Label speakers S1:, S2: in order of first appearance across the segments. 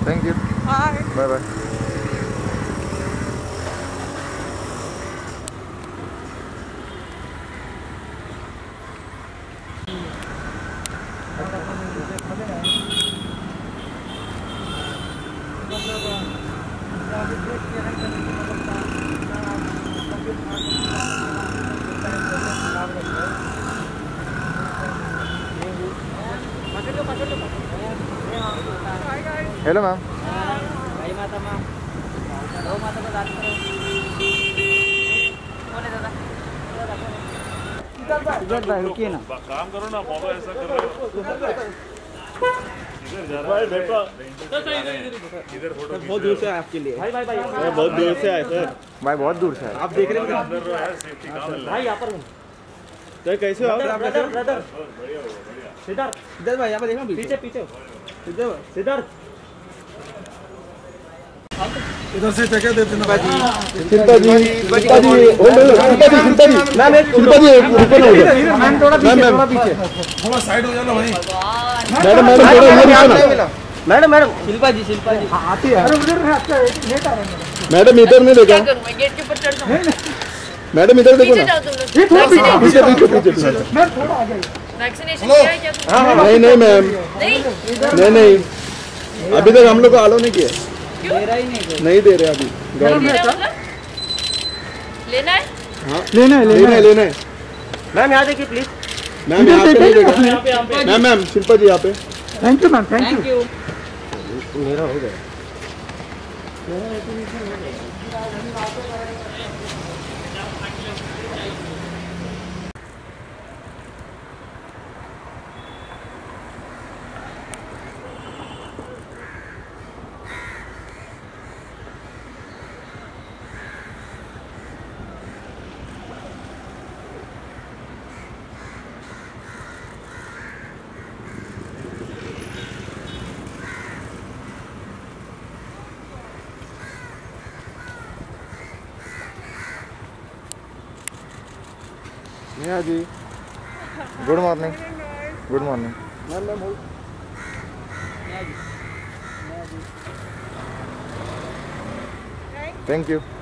S1: Thank you, bye bye. Hello ma'am.
S2: भाई माता ma'am, दो माता को दाद करो। कौन है दादा? इधर भाई रुकिए ना,
S3: काम करो ना, फॉलो ऐसा कर रहे हो। इधर जा रहा है बेटा, इधर फोटो
S2: बहुत दूर से आए आपके लिए। भाई
S3: बहुत दूर से आए सर।
S1: भाई बहुत दूर से
S2: आप देख रहे हैं
S3: अंदर रहो यार, सेफ्टी काम है
S2: भाई। यहाँ पर हूँ
S3: तो कैसे हो
S2: ब्रदर,
S3: बढ़िया
S2: बढ़िया। सिद्धार्थ, सिद्धार्थ भाई यहाँ पर देखना, पीछे पीछे सिद्धार्थ।
S4: इधर से जगह देते ना
S1: शिल्पा जी,
S4: शिल्पा जी मैम थोड़ा पीछे, थोड़ा साइड हो जाना भाई।
S2: मैडम शिल्पा जी आती है।
S1: मैडम इधर नहीं देखा,
S5: गेट के ऊपर चढ़ जाऊं?
S1: मैडम इधर देखो ना,
S5: वैक्सीनेशन किया है क्या तुमने?
S1: नहीं मैम,
S5: नहीं
S1: नहीं अभी तक हम लोग को अलाउ नहीं किया,
S2: दे रहा ही
S1: नहीं दे रहे अभी गवर्नमेंट।
S5: लेना है?
S1: हाँ लेना है।
S2: मैम यहाँ देखिए प्लीज।
S1: मैम यहाँ पे नहीं देखा, मैम शिल्पा जी यहाँ पे।
S4: Thank you ma'am,
S2: thank you.
S1: मेरा हो गया। Neha ji, good morning. Good morning ma'am. Thank you.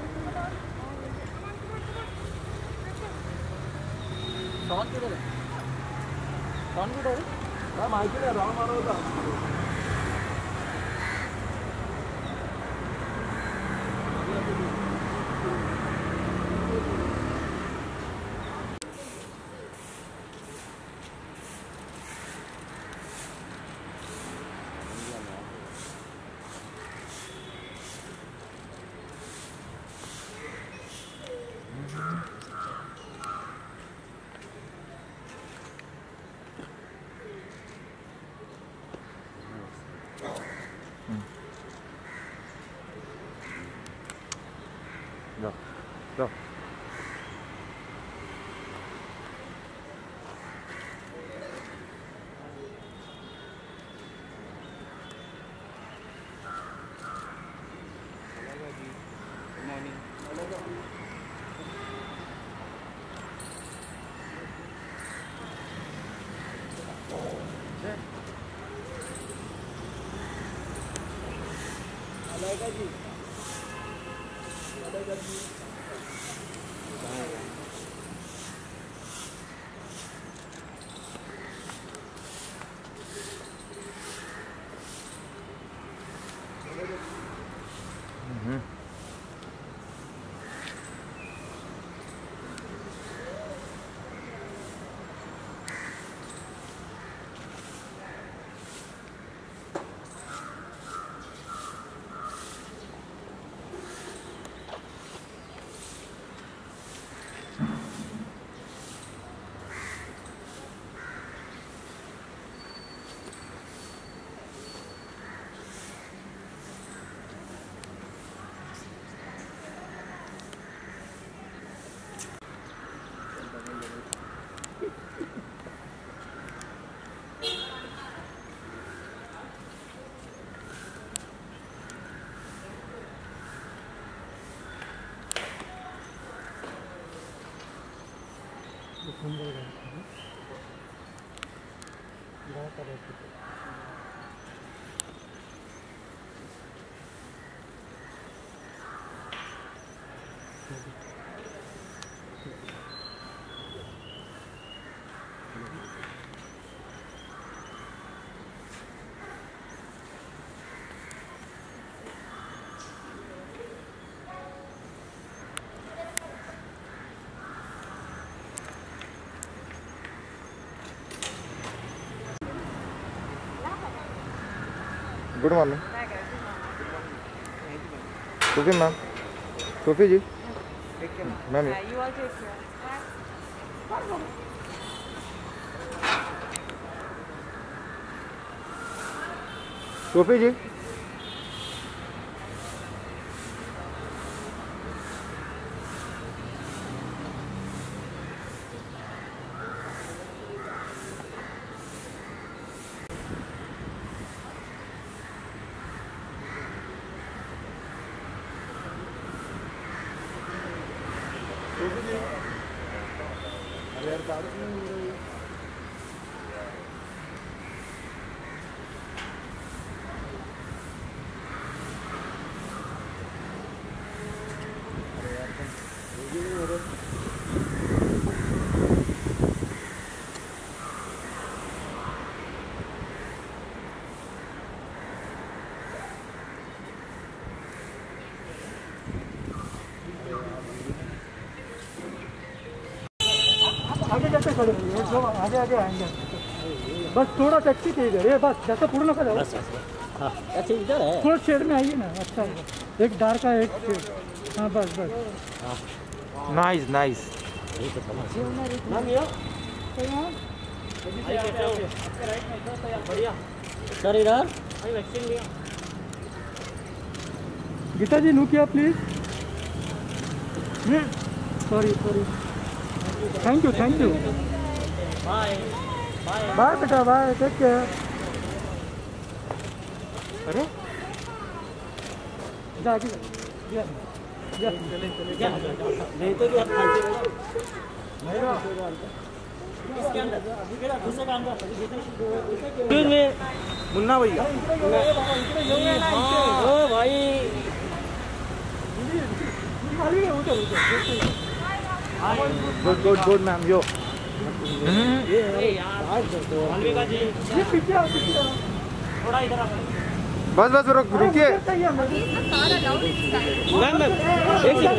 S1: जाओ।
S6: Good morning Sophie ma'am, Sophie ji ma'am,
S5: You all take care.
S6: Sophie ji
S2: आगे जाते खड़े रहिए, जो आगे आगे आएंगे बस थोड़ा टैक्सी के इधर है, बस जैसा पूर्ण का जाओ
S7: अच्छा इधर है
S2: थोड़ा शेड में आइए ना। अच्छा एक डार्क का एक शेड, हाँ बस बस
S6: नाइस नाइस।
S7: बढ़िया सर इधर
S2: गीता जी नु किया please. Sorry sorry, thank you
S7: bye
S2: bye बेटा, बाय, टेक केयर।
S6: अरे
S2: जा आगे जा
S7: नहीं तो क्या इसके अंदर दूसरे काम का में
S6: मुन्ना भैया
S7: ओ भाई
S6: good good good ma'am yo.
S7: थोड़ा इधर आ
S6: बस बस रुकिए।
S7: मैम एक second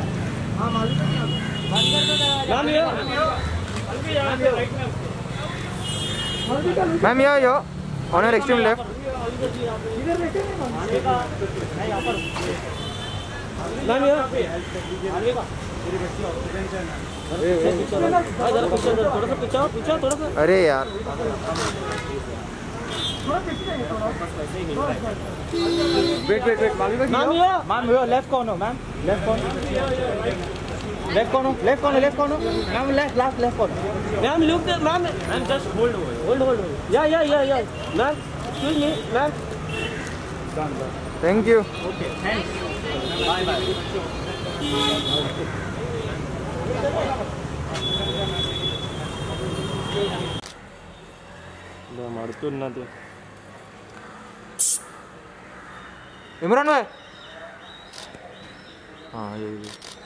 S6: ma'am yo yo honour extreme left.
S7: Ma'am ये थोड़ा सा पीछे थोड़ा सा।
S6: अरे यार वेट वेट वेट
S7: मैम ये
S6: लेफ्ट कौन हो मैम? लेफ्ट कौन लेफ्ट कौन मैम? लेफ्ट कौन?
S7: Ma'am look ma'am just hold या ma'am excuse me ma'am.
S6: Thank you.
S7: Okay thanks bye bye.
S3: मारतो
S6: इमरान भाई हाँ ये